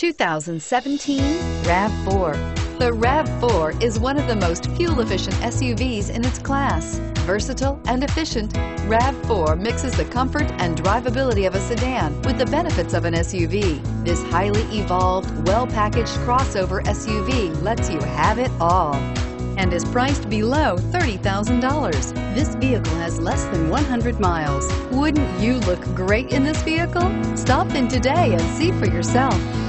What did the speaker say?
2017 RAV4. The RAV4 is one of the most fuel-efficient SUVs in its class. Versatile and efficient, RAV4 mixes the comfort and drivability of a sedan with the benefits of an SUV. This highly evolved, well-packaged crossover SUV lets you have it all and is priced below $30,000. This vehicle has less than 100 miles. Wouldn't you look great in this vehicle? Stop in today and see for yourself.